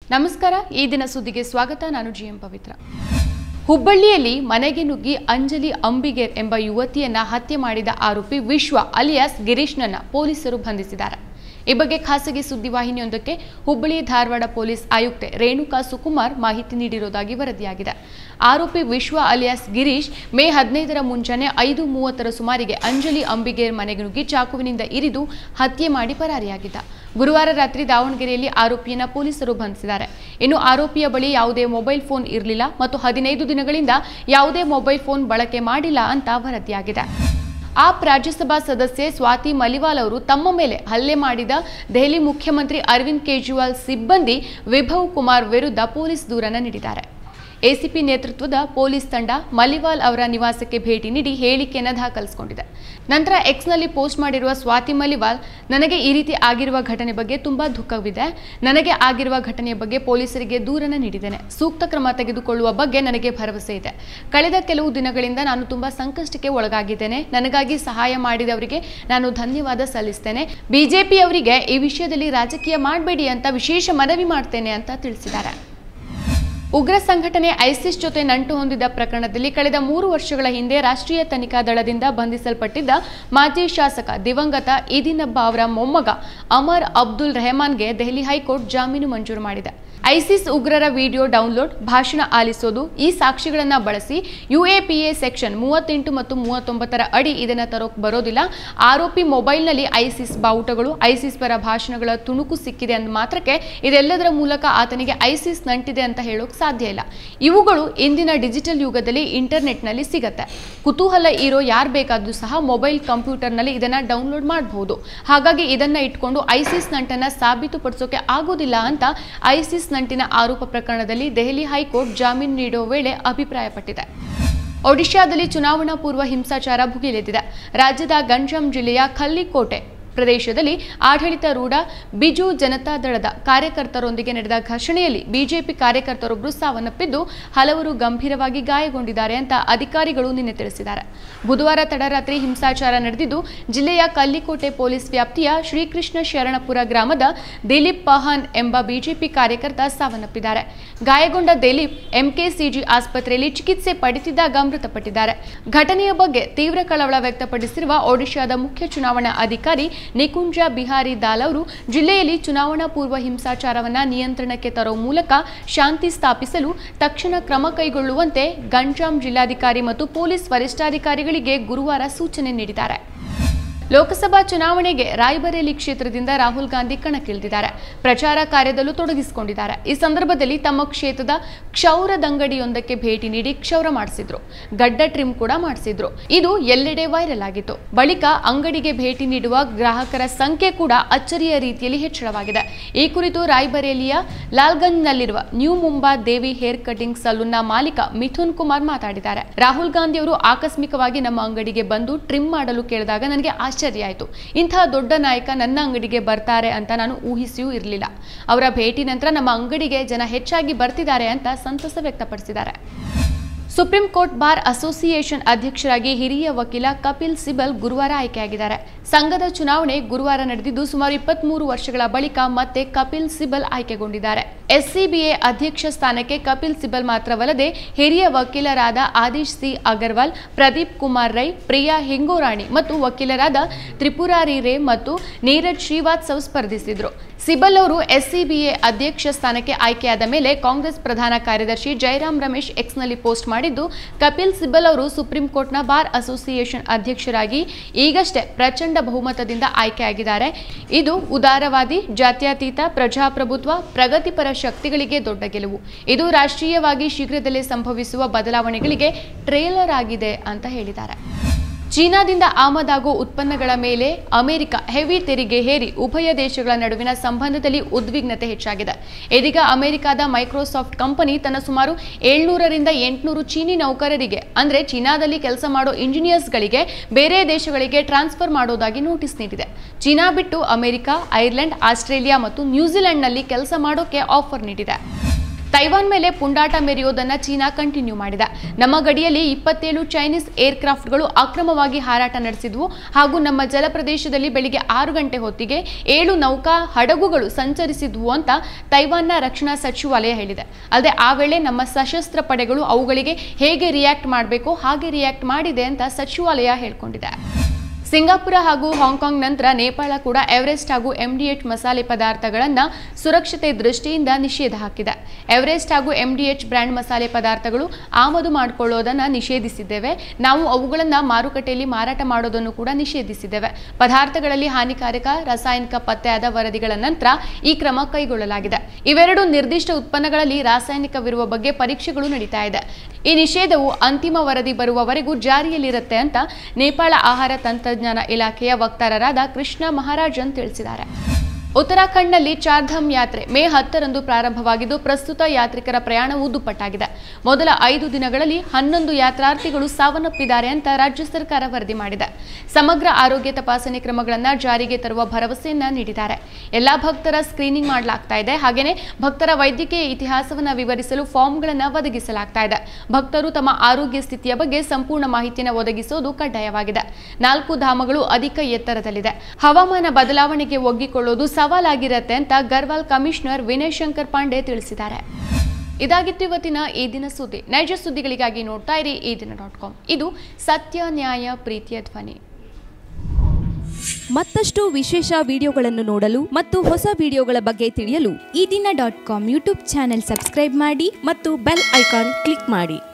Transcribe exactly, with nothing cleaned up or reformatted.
ನಮಸ್ಕಾರ, ಈ ದಿನ ಸುದ್ದಿಗೆ ಸ್ವಾಗತ. ನಾನು ಜಿಎಂ ಪವಿತ್ರ. ಹುಬ್ಬಳ್ಳಿಯಲ್ಲಿ ಮನೆಗೆ ನುಗ್ಗಿ ಅಂಜಲಿ ಅಂಬಿಗೇರ್ ಎಂಬ ಯುವತಿಯನ್ನ ಹತ್ಯೆ ಮಾಡಿದ ಆರೋಪಿ ವಿಶ್ವ ಅಲಿಯಾಸ್ ಗಿರೀಶ್ನನ್ನ ಪೊಲೀಸರು ಬಂಧಿಸಿದ್ದಾರೆ. ಈ ಬಗ್ಗೆ ಖಾಸಗಿ ಸುದ್ದಿವಾಹಿನಿಯೊಂದಕ್ಕೆ ಹುಬ್ಬಳ್ಳಿ ಧಾರವಾಡ ಪೊಲೀಸ್ ಆಯುಕ್ತೆ ರೇಣುಕಾ ಸುಕುಮಾರ್ ಮಾಹಿತಿ ನೀಡಿರುವುದಾಗಿ ವರದಿಯಾಗಿದೆ. ಆರೋಪಿ ವಿಶ್ವ ಅಲಿಯಾಸ್ ಗಿರೀಶ್ ಮೇ ಹದಿನೈದರ ಮುಂಜಾನೆ ಐದು ಮೂವತ್ತರ ಸುಮಾರಿಗೆ ಅಂಜಲಿ ಅಂಬಿಗೇರ್ ಮನೆಗೆ ನುಗ್ಗಿ ಚಾಕುವಿನಿಂದ ಇರಿದು ಹತ್ಯೆ ಮಾಡಿ ಪರಾರಿಯಾಗಿದ್ದ. ಗುರುವಾರ ರಾತ್ರಿ ದಾವಣಗೆರೆಯಲ್ಲಿ ಆರೋಪಿಯನ್ನ ಪೊಲೀಸರು ಬಂಧಿಸಿದ್ದಾರೆ. ಇನ್ನು ಆರೋಪಿಯ ಬಳಿ ಯಾವುದೇ ಮೊಬೈಲ್ ಫೋನ್ ಇರಲಿಲ್ಲ ಮತ್ತು ಹದಿನೈದು ದಿನಗಳಿಂದ ಯಾವುದೇ ಮೊಬೈಲ್ ಫೋನ್ ಬಳಕೆ ಮಾಡಿಲ್ಲ ಅಂತ ವರದಿಯಾಗಿದೆ. ಆಪ್ ರಾಜ್ಯಸಭಾ ಸದಸ್ಯೆ ಸ್ವಾತಿ ಮಲಿವಾಲ್ ಅವರು ತಮ್ಮ ಮೇಲೆ ಹಲ್ಲೆ ಮಾಡಿದ ದೆಹಲಿ ಮುಖ್ಯಮಂತ್ರಿ ಅರವಿಂದ್ ಕೇಜ್ರಿವಾಲ್ ಸಿಬ್ಬಂದಿ ವಿಭವ್ ಕುಮಾರ್ ವಿರುದ್ಧ ಪೊಲೀಸ್ ದೂರನ್ನು ನೀಡಿದ್ದಾರೆ. ಎಸಿಪಿ ನೇತೃತ್ವದ ಪೊಲೀಸ್ ತಂಡ ಮಲಿವಾಲ್ ಅವರ ನಿವಾಸಕ್ಕೆ ಭೇಟಿ ನೀಡಿ ಹೇಳಿಕೆಯನ್ನು ದಾಖಲಿಸಿಕೊಂಡಿದೆ. ನಂತರ ಎಕ್ಸ್ನಲ್ಲಿ ಪೋಸ್ಟ್ ಮಾಡಿರುವ ಸ್ವಾತಿ ಮಲಿವಾಲ್, ನನಗೆ ಈ ರೀತಿ ಆಗಿರುವ ಘಟನೆ ಬಗ್ಗೆ ತುಂಬಾ ದುಃಖವಿದೆ. ನನಗೆ ಆಗಿರುವ ಘಟನೆಯ ಬಗ್ಗೆ ಪೊಲೀಸರಿಗೆ ದೂರನ್ನು ನೀಡಿದ್ದೇನೆ. ಸೂಕ್ತ ಕ್ರಮ ತೆಗೆದುಕೊಳ್ಳುವ ಬಗ್ಗೆ ನನಗೆ ಭರವಸೆ ಇದೆ. ಕಳೆದ ಕೆಲವು ದಿನಗಳಿಂದ ನಾನು ತುಂಬಾ ಸಂಕಷ್ಟಕ್ಕೆ ಒಳಗಾಗಿದ್ದೇನೆ. ನನಗಾಗಿ ಸಹಾಯ ಮಾಡಿದವರಿಗೆ ನಾನು ಧನ್ಯವಾದ ಸಲ್ಲಿಸ್ತೇನೆ. ಬಿಜೆಪಿಯವರಿಗೆ ಈ ವಿಷಯದಲ್ಲಿ ರಾಜಕೀಯ ಮಾಡಬೇಡಿ ಅಂತ ವಿಶೇಷ ಮನವಿ ಮಾಡ್ತೇನೆ ಅಂತ ತಿಳಿಸಿದ್ದಾರೆ. ಉಗ್ರ ಸಂಘಟನೆ ಐಸಿಸ್ ಜೊತೆ ನಂಟು ಹೊಂದಿದ ಪ್ರಕರಣದಲ್ಲಿ ಕಳೆದ ಮೂರು ವರ್ಷಗಳ ಹಿಂದೆ ರಾಷ್ಟ್ರೀಯ ತನಿಖಾ ದಳದಿಂದ ಬಂಧಿಸಲ್ಪಟ್ಟಿದ್ದ ಮಾಜಿ ಶಾಸಕ ದಿವಂಗತ ಈದಿನಬ್ಬ ಅವರ ಮೊಮ್ಮಗ ಅಮರ್ ಅಬ್ದುಲ್ ರೆಹಮಾನ್ಗೆ ದೆಹಲಿ ಹೈಕೋರ್ಟ್ ಜಾಮೀನು ಮಂಜೂರು ಮಾಡಿದೆ. ಐಸಿಸ್ ಉಗ್ರರ ವಿಡಿಯೋ ಡೌನ್ಲೋಡ್, ಭಾಷಣ ಆಲಿಸೋದು, ಈ ಸಾಕ್ಷಿಗಳನ್ನು ಬಳಸಿ ಯುಎಪಿಎ ಸೆಕ್ಷನ್ ಮೂವತ್ತೆಂಟು ಮತ್ತು ಮೂವತ್ತೊಂಬತ್ತರ ಅಡಿ ಇದನ್ನು ತರೋಕ್ ಬರೋದಿಲ್ಲ. ಆರೋಪಿ ಮೊಬೈಲ್ನಲ್ಲಿ ಐಸಿಸ್ ಬಾವುಟಗಳು, ಐಸಿಸ್ ಪರ ಭಾಷಣಗಳ ತುಣುಕು ಸಿಕ್ಕಿದೆ ಅಂದ ಮಾತ್ರಕ್ಕೆ ಇದೆಲ್ಲದರ ಮೂಲಕ ಆತನಿಗೆ ಐಸಿಸ್ ನಂಟಿದೆ ಅಂತ ಹೇಳೋಕೆ ಸಾಧ್ಯ ಇಲ್ಲ. ಇವುಗಳು ಇಂದಿನ ಡಿಜಿಟಲ್ ಯುಗದಲ್ಲಿ ಇಂಟರ್ನೆಟ್ನಲ್ಲಿ ಸಿಗತ್ತೆ. ಕುತೂಹಲ ಇರೋ ಯಾರು ಬೇಕಾದ್ರೂ ಸಹ ಮೊಬೈಲ್ ಕಂಪ್ಯೂಟರ್ನಲ್ಲಿ ಇದನ್ನ ಡೌನ್ಲೋಡ್ ಮಾಡಬಹುದು. ಹಾಗಾಗಿ ಇದನ್ನ ಇಟ್ಕೊಂಡು ಐಸಿಸ್ ನಂಟನ್ನ ಸಾಬೀತುಪಡಿಸೋಕೆ ಆಗೋದಿಲ್ಲ ಅಂತ ಐಸಿಸ್ ನಂಟಿನ ಆರೋಪ ಪ್ರಕರಣದಲ್ಲಿ ದೆಹಲಿ ಹೈಕೋರ್ಟ್ ಜಾಮೀನು ನೀಡುವ ವೇಳೆ ಅಭಿಪ್ರಾಯಪಟ್ಟಿದೆ. ಒಡಿಶಾದಲ್ಲಿ ಚುನಾವಣಾ ಪೂರ್ವ ಹಿಂಸಾಚಾರ ಭುಗಿಲೆದ್ದಿದೆ. ರಾಜ್ಯದ ಗಂಜಾಂ ಜಿಲ್ಲೆಯ ಖಲ್ಲಿಕೋಟೆ ಪ್ರದೇಶದಲ್ಲಿ ಆಡಳಿತಾರೂಢ ಬಿಜು ಜನತಾದಳದ ಕಾರ್ಯಕರ್ತರೊಂದಿಗೆ ನಡೆದ ಘರ್ಷಣೆಯಲ್ಲಿ ಬಿಜೆಪಿ ಕಾರ್ಯಕರ್ತರೊಬ್ಬರು ಸಾವನ್ನಪ್ಪಿದ್ದು ಹಲವರು ಗಂಭೀರವಾಗಿ ಗಾಯಗೊಂಡಿದ್ದಾರೆ ಅಂತ ಅಧಿಕಾರಿಗಳು ನಿನ್ನೆ ತಿಳಿಸಿದ್ದಾರೆ. ಬುಧವಾರ ತಡರಾತ್ರಿ ಹಿಂಸಾಚಾರ ನಡೆದಿದ್ದು ಜಿಲ್ಲೆಯ ಕಲ್ಲಿಕೋಟೆ ಪೊಲೀಸ್ ವ್ಯಾಪ್ತಿಯ ಶ್ರೀಕೃಷ್ಣ ಶರಣಪುರ ಗ್ರಾಮದ ದಿಲೀಪ್ ಪಹಾನ್ ಎಂಬ ಬಿಜೆಪಿ ಕಾರ್ಯಕರ್ತ ಸಾವನ್ನಪ್ಪಿದ್ದಾರೆ. ಗಾಯಗೊಂಡ ದಿಲೀಪ್ ಎಂಕೆಸಿಜಿ ಆಸ್ಪತ್ರೆಯಲ್ಲಿ ಚಿಕಿತ್ಸೆ ಪಡೆದಿದ್ದಾಗ ಮೃತಪಟ್ಟಿದ್ದಾರೆ. ಘಟನೆಯ ಬಗ್ಗೆ ತೀವ್ರ ಕಳವಳ ವ್ಯಕ್ತಪಡಿಸಿರುವ ಒಡಿಶಾದ ಮುಖ್ಯ ಚುನಾವಣಾ ಅಧಿಕಾರಿ ನಿಕುಂಜ ಬಿಹಾರಿ ದಾಲ್ ಅವರು ಜಿಲ್ಲೆಯಲ್ಲಿ ಚುನಾವಣಾ ಪೂರ್ವ ಹಿಂಸಾಚಾರವನ್ನು ನಿಯಂತ್ರಣಕ್ಕೆ ತರುವ ಮೂಲಕ ಶಾಂತಿ ಸ್ಥಾಪಿಸಲು ತಕ್ಷಣ ಕ್ರಮ ಕೈಗೊಳ್ಳುವಂತೆ ಗಂಜಾಂ ಜಿಲ್ಲಾಧಿಕಾರಿ ಮತ್ತು ಪೊಲೀಸ್ ವರಿಷ್ಠಾಧಿಕಾರಿಗಳಿಗೆ ಗುರುವಾರ ಸೂಚನೆ ನೀಡಿದ್ದಾರೆ. ಲೋಕಸಭಾ ಚುನಾವಣೆಗೆ ರಾಯ್ಬರೇಲಿ ಕ್ಷೇತ್ರದಿಂದ ರಾಹುಲ್ ಗಾಂಧಿ ಕಣಕ್ಕಿಳಿದಿದ್ದಾರೆ. ಪ್ರಚಾರ ಕಾರ್ಯದಲ್ಲೂ ತೊಡಗಿಸಿಕೊಂಡಿದ್ದಾರೆ. ಈ ಸಂದರ್ಭದಲ್ಲಿ ತಮ್ಮ ಕ್ಷೇತ್ರದ ಕ್ಷೌರದಂಗಡಿಯೊಂದಕ್ಕೆ ಭೇಟಿ ನೀಡಿ ಕ್ಷೌರ ಮಾಡಿಸಿದ್ರು. ಗಡ್ಡ ಟ್ರಿಮ್ ಕೂಡ ಮಾಡಿಸಿದ್ರು. ಇದು ಎಲ್ಲೆಡೆ ವೈರಲ್ ಆಗಿತ್ತು. ಬಳಿಕ ಅಂಗಡಿಗೆ ಭೇಟಿ ನೀಡುವ ಗ್ರಾಹಕರ ಸಂಖ್ಯೆ ಕೂಡ ಅಚ್ಚರಿಯ ರೀತಿಯಲ್ಲಿ ಹೆಚ್ಚಳವಾಗಿದೆ. ಈ ಕುರಿತು ರಾಯ್ಬರೇಲಿಯ ಲಾಲ್ಗಂಜ್ನಲ್ಲಿರುವ new Mumba Devi hair cutting ಸಲೂನ್ನ ಮಾಲೀಕ ಮಿಥುನ್ ಕುಮಾರ್ ಮಾತಾಡಿದ್ದಾರೆ. ರಾಹುಲ್ ಗಾಂಧಿ ಅವರು ಆಕಸ್ಮಿಕವಾಗಿ ನಮ್ಮ ಅಂಗಡಿಗೆ ಬಂದು ಟ್ರಿಮ್ ಮಾಡಲು ಕೇಳಿದಾಗ ನನಗೆ ಆಶ್ಚರ್ಯ ಆಯಿತು. ಇಂತಹ ದೊಡ್ಡ ನಾಯಕ ನನ್ನ ಅಂಗಡಿಗೆ ಬರ್ತಾರೆ ಅಂತ ನಾನು ಊಹಿಸಿಯೂ ಇರಲಿಲ್ಲ. ಅವರ ಭೇಟಿ ನಂತರ ನಮ್ಮ ಅಂಗಡಿಗೆ ಜನ ಹೆಚ್ಚಾಗಿ ಬರ್ತಿದ್ದಾರೆ ಅಂತ ಸಂತಸ ವ್ಯಕ್ತಪಡಿಸಿದ್ದಾರೆ. ಸುಪ್ರೀಂ ಕೋರ್ಟ್ ಬಾರ್ ಅಸೋಸಿಯೇಷನ್ ಅಧ್ಯಕ್ಷರಾಗಿ ಹಿರಿಯ ವಕೀಲ ಕಪಿಲ್ ಸಿಬಲ್ ಗುರುವಾರ ಆಯ್ಕೆಯಾಗಿದ್ದಾರೆ. ಸಂಘದ ಚುನಾವಣೆ ಗುರುವಾರ ನಡೆದಿದ್ದು ಸುಮಾರು ಇಪ್ಪತ್ಮೂರು ವರ್ಷಗಳ ಬಳಿಕ ಮತ್ತೆ ಕಪಿಲ್ ಸಿಬಲ್ ಆಯ್ಕೆಗೊಂಡಿದ್ದಾರೆ. ಎಸ್ಸಿಬಿಎ ಅಧ್ಯಕ್ಷ ಸ್ಥಾನಕ್ಕೆ ಕಪಿಲ್ ಸಿಬಲ್ ಮಾತ್ರವಲ್ಲದೆ ಹಿರಿಯ ವಕೀಲರಾದ ಆದಿಶ್ ಸಿ ಅಗರ್ವಾಲ್, ಪ್ರದೀಪ್ ಕುಮಾರ್ ರೈ, ಪ್ರಿಯಾ ಹಿಂಗೋರಾಣಿ ಮತ್ತು ವಕೀಲರಾದ ತ್ರಿಪುರಾರಿ ರೇ ಮತ್ತು ನೀರಜ್ ಶ್ರೀವಾತ್ಸವ್ ಸ್ಪರ್ಧಿಸಿದ್ರು. ಸಿಬಲ್ ಅವರು ಎಸ್ಸಿಬಿಎ ಅಧ್ಯಕ್ಷ ಸ್ಥಾನಕ್ಕೆ ಆಯ್ಕೆಯಾದ ಮೇಲೆ ಕಾಂಗ್ರೆಸ್ ಪ್ರಧಾನ ಕಾರ್ಯದರ್ಶಿ ಜೈರಾಮ್ ರಮೇಶ್ ಎಕ್ಸ್ನಲ್ಲಿ ಪೋಸ್ಟ್ ಮಾಡಿದ್ದು, ಕಪಿಲ್ ಸಿಬಲ್ ಅವರು ಸುಪ್ರೀಂ ಕೋರ್ಟ್ನ ಬಾರ್ ಅಸೋಸಿಯೇಷನ್ ಅಧ್ಯಕ್ಷರಾಗಿ ಈಗಷ್ಟೇ ಪ್ರಚಂಡ ಬಹುಮತದಿಂದ ಆಯ್ಕೆಯಾಗಿದ್ದಾರೆ. ಇದು ಉದಾರವಾದಿ, ಜಾತ್ಯತೀತ, ಪ್ರಜಾಪ್ರಭುತ್ವ, ಪ್ರಗತಿಪರ ಶಕ್ತಿಗಳಿಗೆ ದೊಡ್ಡ ಗೆಲುವು. ಇದು ರಾಷ್ಟ್ರೀಯವಾಗಿ ಶೀಘ್ರದಲ್ಲೇ ಸಂಭವಿಸುವ ಬದಲಾವಣೆಗಳಿಗೆ ಟ್ರೇಲರ್ ಆಗಿದೆ ಅಂತ ಹೇಳಿದ್ದಾರೆ. ಚೀನಾದಿಂದ ಆಮದಾಗುವ ಉತ್ಪನ್ನಗಳ ಮೇಲೆ ಅಮೆರಿಕ ಹೆವಿ ತೆರಿಗೆ ಹೇರಿ ಉಭಯ ದೇಶಗಳ ನಡುವಿನ ಸಂಬಂಧದಲ್ಲಿ ಉದ್ವಿಗ್ನತೆ ಹೆಚ್ಚಾಗಿದೆ. ಇದೀಗ ಅಮೆರಿಕದ ಮೈಕ್ರೋಸಾಫ್ಟ್ ಕಂಪನಿ ತನ್ನ ಸುಮಾರು ಏಳ್ನೂರರಿಂದ ಎಂಟುನೂರು ಚೀನಿ ನೌಕರರಿಗೆ ಅಂದ್ರೆ ಚೀನಾದಲ್ಲಿ ಕೆಲಸ ಮಾಡೋ ಇಂಜಿನಿಯರ್ಸ್ಗಳಿಗೆ ಬೇರೆ ದೇಶಗಳಿಗೆ ಟ್ರಾನ್ಸ್ಫರ್ ಮಾಡೋದಾಗಿ ನೋಟಿಸ್ ನೀಡಿದೆ. ಚೀನಾ ಬಿಟ್ಟು ಅಮೆರಿಕ, ಐರ್ಲೆಂಡ್, ಆಸ್ಟ್ರೇಲಿಯಾ ಮತ್ತು ನ್ಯೂಜಿಲೆಂಡ್ನಲ್ಲಿ ಕೆಲಸ ಮಾಡೋಕೆ ಆಫರ್ ನೀಡಿದೆ. ತೈವಾನ್ ಮೇಲೆ ಪುಂಡಾಟ ಮೆರೆಯೋದನ್ನ ಚೀನಾ ಕಂಟಿನ್ಯೂ ಮಾಡಿದೆ. ನಮ್ಮ ಗಡಿಯಲ್ಲಿ ಇಪ್ಪತ್ತೇಳು ಚೈನೀಸ್ ಏರ್ಕ್ರಾಫ್ಟ್ಗಳು ಅಕ್ರಮವಾಗಿ ಹಾರಾಟ ನಡೆಸಿದ್ವು ಹಾಗೂ ನಮ್ಮ ಜಲಪ್ರದೇಶದಲ್ಲಿ ಬೆಳಿಗ್ಗೆ ಆರು ಗಂಟೆ ಹೊತ್ತಿಗೆ ಏಳು ನೌಕಾ ಹಡಗುಗಳು ಸಂಚರಿಸಿದ್ವು ಅಂತ ತೈವಾನ್ನ ರಕ್ಷಣಾ ಸಚಿವಾಲಯ ಹೇಳಿದೆ. ಅಲ್ಲದೆ ಆ ವೇಳೆ ನಮ್ಮ ಸಶಸ್ತ್ರ ಪಡೆಗಳು ಅವುಗಳಿಗೆ ಹೇಗೆ ರಿಯಾಕ್ಟ್ ಮಾಡಬೇಕು ಹಾಗೆ ರಿಯಾಕ್ಟ್ ಮಾಡಿದೆ ಅಂತ ಸಚಿವಾಲಯ ಹೇಳಿಕೊಂಡಿದೆ. ಸಿಂಗಾಪುರ ಹಾಗೂ ಹಾಂಗ್ಕಾಂಗ್ ನಂತರ ನೇಪಾಳ ಕೂಡ ಎವರೆಸ್ಟ್ ಹಾಗೂ ಎಂಡಿಎಚ್ ಮಸಾಲೆ ಪದಾರ್ಥಗಳನ್ನು ಸುರಕ್ಷತೆ ದೃಷ್ಟಿಯಿಂದ ನಿಷೇಧ ಹಾಕಿದೆ. ಎವರೆಸ್ಟ್ ಹಾಗೂ ಎಂಡಿಎಚ್ ಬ್ರ್ಯಾಂಡ್ ಮಸಾಲೆ ಪದಾರ್ಥಗಳು ಆಮದು ಮಾಡಿಕೊಳ್ಳೋದನ್ನು ನಿಷೇಧಿಸಿದ್ದೇವೆ. ನಾವು ಅವುಗಳನ್ನು ಮಾರುಕಟ್ಟೆಯಲ್ಲಿ ಮಾರಾಟ ಮಾಡೋದನ್ನು ಕೂಡ ನಿಷೇಧಿಸಿದ್ದೇವೆ. ಪದಾರ್ಥಗಳಲ್ಲಿ ಹಾನಿಕಾರಕ ರಾಸಾಯನಿಕ ಪತ್ತೆಯಾದ ವರದಿಗಳ ನಂತರ ಈ ಕ್ರಮ ಕೈಗೊಳ್ಳಲಾಗಿದೆ. ಇವೆರಡು ನಿರ್ದಿಷ್ಟ ಉತ್ಪನ್ನಗಳಲ್ಲಿ ರಾಸಾಯನಿಕವಿರುವ ಬಗ್ಗೆ ಪರೀಕ್ಷೆಗಳು ನಡೀತಾ ಇದೆ. ಈ ನಿಷೇಧವು ಅಂತಿಮ ವರದಿ ಬರುವವರೆಗೂ ಜಾರಿಯಲ್ಲಿರುತ್ತೆ ಅಂತ ನೇಪಾಳ ಆಹಾರ ತಂತ್ರಜ್ಞಾನ ಇಲಾಖೆಯ ವಕ್ತಾರರಾದ ಕೃಷ್ಣ ಮಹಾರಾಜನ್ ತಿಳಿಸಿದ್ದಾರೆ. ಉತ್ತರಾಖಂಡ್ನಲ್ಲಿ ಚಾರ್ಧಾಮ್ ಯಾತ್ರೆ ಮೇ ಹತ್ತರಂದು ಪ್ರಾರಂಭವಾಗಿದ್ದು ಪ್ರಸ್ತುತ ಯಾತ್ರಿಕರ ಪ್ರಯಾಣವು ದುಪ್ಪಟ್ಟಾಗಿದೆ. ಮೊದಲ ಐದು ದಿನಗಳಲ್ಲಿ ಹನ್ನೊಂದು ಯಾತ್ರಾರ್ಥಿಗಳು ಸಾವನ್ನಪ್ಪಿದ್ದಾರೆ ಅಂತ ರಾಜ್ಯ ಸರ್ಕಾರ ವರದಿ ಮಾಡಿದೆ. ಸಮಗ್ರ ಆರೋಗ್ಯ ತಪಾಸಣೆ ಕ್ರಮಗಳನ್ನು ಜಾರಿಗೆ ತರುವ ಭರವಸೆಯನ್ನ ನೀಡಿದ್ದಾರೆ. ಎಲ್ಲಾ ಭಕ್ತರ ಸ್ಕ್ರೀನಿಂಗ್ ಮಾಡಲಾಗ್ತಾ ಇದೆ. ಹಾಗೆಯೇ ಭಕ್ತರ ವೈದ್ಯಕೀಯ ಇತಿಹಾಸವನ್ನು ವಿವರಿಸಲು ಫಾರ್ಮ್ಗಳನ್ನು ಒದಗಿಸಲಾಗ್ತಾ ಇದೆ. ಭಕ್ತರು ತಮ್ಮ ಆರೋಗ್ಯ ಸ್ಥಿತಿಯ ಬಗ್ಗೆ ಸಂಪೂರ್ಣ ಮಾಹಿತಿಯನ್ನು ಒದಗಿಸೋದು ಕಡ್ಡಾಯವಾಗಿದೆ. ನಾಲ್ಕು ಧಾಮಗಳು ಅಧಿಕ ಎತ್ತರದಲ್ಲಿದೆ. ಹವಾಮಾನ ಬದಲಾವಣೆಗೆ ಒಗ್ಗಿಕೊಳ್ಳೋದು ಸವಾಲಾಗಿರುತ್ತೆ ಅಂತ ಗರ್ವಾಲ್ ಕಮಿಷನರ್ ವಿನಯ್ ಶಂಕರ್ ಪಾಂಡೆ ತಿಳಿಸಿದ್ದಾರೆ. ಇದಾಗಿತ್ತು ಇವತ್ತಿನ ಈ ದಿನ ಸುದ್ದಿ. ನೈಜ ಸುದ್ದಿಗಳಿಗಾಗಿ ನೋಡ್ತಾ ಇರಿ ಈ ದಿನ ಡಾಟ್ ಕಾಮ್. ಇದು ಸತ್ಯ, ನ್ಯಾಯ, ಪ್ರೀತಿಯ ಧ್ವನಿ. ಮತ್ತಷ್ಟು ವಿಶೇಷ ವಿಡಿಯೋಗಳನ್ನು ನೋಡಲು ಮತ್ತು ಹೊಸ ವಿಡಿಯೋಗಳ ಬಗ್ಗೆ ತಿಳಿಯಲು Ee Dina dot com YouTube channel subscribe ಮಾಡಿ ಮತ್ತು ಬೆಲ್ ಐಕಾನ್ ಕ್ಲಿಕ್ ಮಾಡಿ.